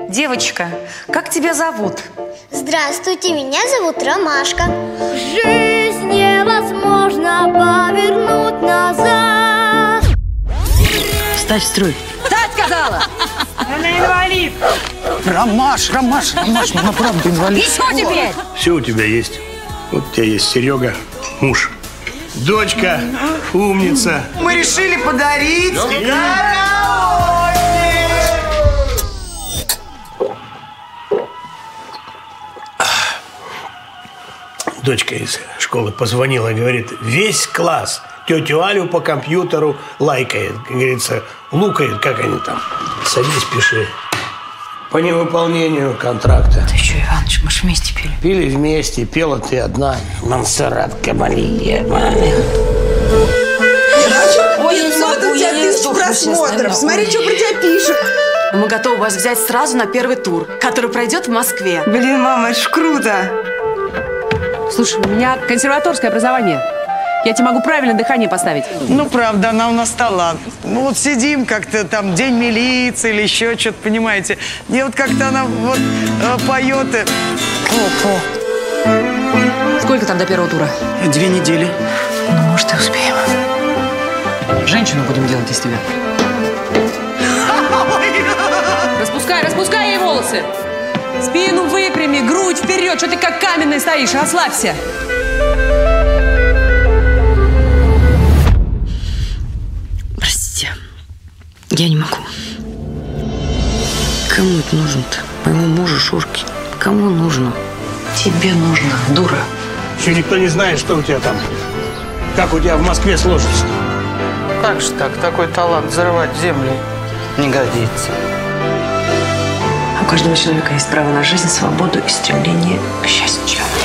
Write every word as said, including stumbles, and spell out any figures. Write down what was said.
Девочка, как тебя зовут? Здравствуйте, меня зовут Ромашка. Жизнь невозможно повернуть назад. Встать в строй. Встать, сказала! Она инвалид. Ромаш, Ромаш, Ромаш, ну правда инвалид. И что теперь? Все у тебя есть. Вот у тебя есть Серега, муж. Дочка, умница. Мы решили подарить караоке. Дочка из школы позвонила и говорит, весь класс тетю Алю по компьютеру лайкает. Как говорится, лукает, как они там. Садись, пиши. По невыполнению контракта. Ты что, Иваныч, мы ж вместе пели. Пили вместе, пела ты одна. Монсеррат Кабалье. пятьсот у тебя тысяч просмотров. Смотри, что про тебя пишут. Мы готовы вас взять сразу на первый тур, который пройдет в Москве. Блин, мама, это ж круто. Слушай, у меня консерваторское образование. Я тебе могу правильно дыхание поставить. Ну, правда, она у нас талант. Ну, вот сидим как-то там, день милиции или еще что-то, понимаете. И вот как-то она вот э, поет и... О, Сколько там до первого тура? о. Две недели. Ну, может, и успеем. Женщину будем делать из тебя. Распускай, распускай ей волосы. Спину выпрями, грудь вперед. Что ты как каменный стоишь? Расслабься. Простите, я не могу. Кому это нужно-то? Моему мужу Шурке. Кому нужно? Тебе нужно, дура. Еще никто не знает, что у тебя там. Как у тебя в Москве сложится. Как же так? Такой талант взрывать землю не годится. У каждого человека есть право на жизнь, свободу и стремление к счастью.